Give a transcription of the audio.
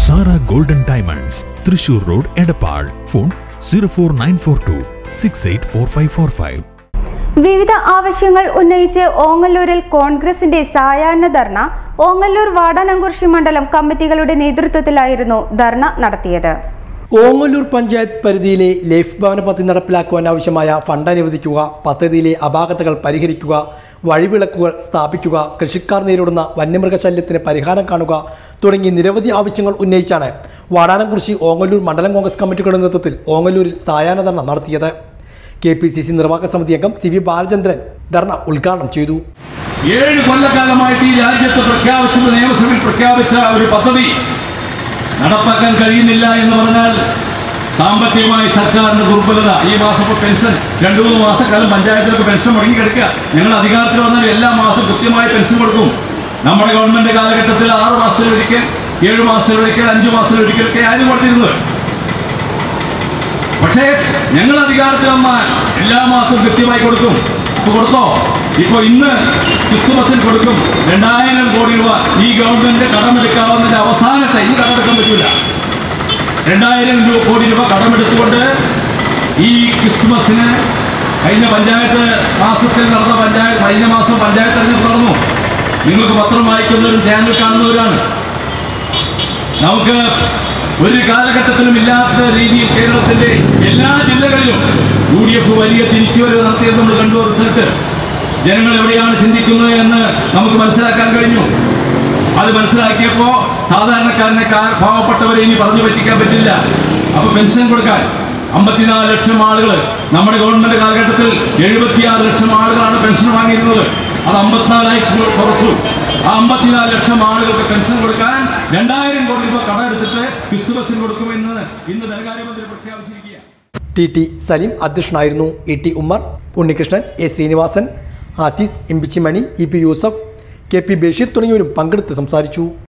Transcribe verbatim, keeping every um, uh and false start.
Sara golden diamonds, Thrissur road, Edappal. Phone zero four nine four two six eight four five four five. വിവിധ ആവശ്യങ്ങൾ ഉന്നയിച്ച് ഓങ്ങല്ലൂരിൽ കോൺഗ്രസിന്റെ സായാഹ്ന ധർണ. ഓങ്ങല്ലൂർ വാടാനംകുറിശി മണ്ഡലം കമ്മിറ്റികളുടെ നേതൃത്വത്തിലായിരുന്നു ധർണ നടത്തിയത്. ഓങ്ങല്ലൂർ പഞ്ചായത്ത് പരിധിയിലെ ലൈഫ് ഭവന പദ്ധതി നടപ്പിലാക്കുവാൻ ആവശ്യമായ ഫണ്ട് അനുവദിക്കുക, പദ്ധതിയിലെ അപാകതകൾ പരിഹരിക്കുക, വഴിവിളക്കുകൾ സ്ഥാപിക്കുക, കൃഷിക്കാർ നേരിടുന്ന വന്യമൃഗശല്യത്തിന് പരിഹാരം കാണുക തുടങ്ങി നിരവധി ആവശ്യങ്ങൾ ഉന്നയിച്ചാണ് വാടാനംകുറിശി ഓങ്ങല്ലൂർ മണ്ഡലം കോൺഗ്രസ് കമ്മിറ്റികളുടെ നേതൃത്വത്തിൽ ഓങ്ങല്ലൂരിൽ സായാഹ്ന ധർണ നടത്തിയത്. കെ പി സി സി നിർവാഹക സമിതി അംഗം സി വി ബാലചന്ദ്രൻ ധർണ ഉദ്ഘാടനം ചെയ്തു. ഏഴ് കൊല്ലക്കാലമായിട്ട് ഈ രാജ്യത്ത് പ്രഖ്യാപിച്ചത് നിയമസഭയിൽ പ്രഖ്യാപിച്ച ഒരു പദ്ധതി നടപ്പാക്കാൻ കഴിയുന്നില്ല എന്ന് പറഞ്ഞാൽ സാമ്പത്തികമായി സർക്കാരിന്റെ ദുർബലത. ഈ മാസം ഇപ്പോൾ പെൻഷൻ രണ്ടു മൂന്ന് മാസക്കാലം പഞ്ചായത്തിലൊക്കെ പെൻഷൻ മുടങ്ങി കിടക്കുക. ഞങ്ങൾ അധികാരത്തിൽ വന്നാൽ എല്ലാ മാസവും കൃത്യമായി പെൻഷൻ കൊടുക്കും. നമ്മുടെ ഗവൺമെന്റ് കാലഘട്ടത്തിൽ ആറ് മാസത്തിലൊരിക്കൽ, ഏഴു മാസത്തിലൊരിക്കൽ, അഞ്ചു മാസത്തിലൊരിക്കലൊക്കെ ആരും കൊടുത്തിരുന്നത്. പക്ഷേ ഞങ്ങൾ അധികാരത്തിൽ വന്നാൽ എല്ലാ മാസവും കൃത്യമായി കൊടുക്കും. ഇപ്പൊ കൊടുത്തോ? ഇപ്പൊ ഇന്ന് ക്രിസ്തുമസിന് കൊടുക്കും രണ്ടായിരം കോടി രൂപ. ഈ ഗവൺമെന്റ് കടമെടുക്കാവുന്നതിന്റെ അവസാനത്തെ, ഇന്ന് കടമെടുക്കാൻ പറ്റൂല, രണ്ടായിരം കോടി രൂപ കടമെടുത്തുകൊണ്ട് ഈ ക്രിസ്തുമസിന് കഴിഞ്ഞ പഞ്ചായത്ത് മാസത്തിൽ നടന്ന പഞ്ചായത്ത് കഴിഞ്ഞ മാസം പഞ്ചായത്ത് തെരഞ്ഞെടുപ്പ് നടന്നു. നിങ്ങൾക്ക് പത്രം വായിക്കുന്നവരും ചാനൽ കാണുന്നവരാണ്. നമുക്ക് ഒരു കാലഘട്ടത്തിലും ഇല്ലാത്ത രീതിയിൽ കേരളത്തിന്റെ എല്ലാ ജില്ലകളിലും യു ഡി എഫ് വലിയ തിരിച്ചുവരവ് നടത്തിയത് നമ്മൾ കണ്ടു. റിസൾട്ട് ജനങ്ങൾ എവിടെയാണ് ചിന്തിക്കുന്നത് എന്ന് നമുക്ക് മനസ്സിലാക്കാൻ കഴിഞ്ഞു. അത് മനസ്സിലാക്കിയപ്പോൾ സാധാരണക്കാരനെ പാവപ്പെട്ടവരെ ഇനി പറഞ്ഞു പറ്റിക്കാൻ പറ്റില്ല. അപ്പൊ പെൻഷൻ കൊടുക്കാൻ അമ്പത്തിനാല് ലക്ഷം ആളുകൾ നമ്മുടെ ഗവൺമെന്റ് കാലഘട്ടത്തിൽ എഴുപത്തിയാറ് ലക്ഷം ആളുകളാണ് പെൻഷൻ വാങ്ങിയിരുന്നത്. അത് അമ്പത്തിനാലായി കുറച്ചു. ആ അമ്പത്തിനാല് ലക്ഷം ആളുകൾക്ക് പെൻഷൻ കൊടുക്കാൻ രണ്ടായിരം കോടി രൂപ കടമെടുത്തിട്ട് ക്രിസ്തുമസിന് കൊടുക്കുമെന്ന് ഇന്ന് ധനകാര്യമന്ത്രി പ്രഖ്യാപിച്ചിരിക്കുക. ടി ടി സലീം അധ്യക്ഷനായിരുന്നു. E T Ummer, Unnikrishnan, A Sreenivasan, Azeez, Imbichimani, E P Yusuf, K P Basheer തുടങ്ങിയവരും പങ്കെടുത്ത് സംസാരിച്ചു.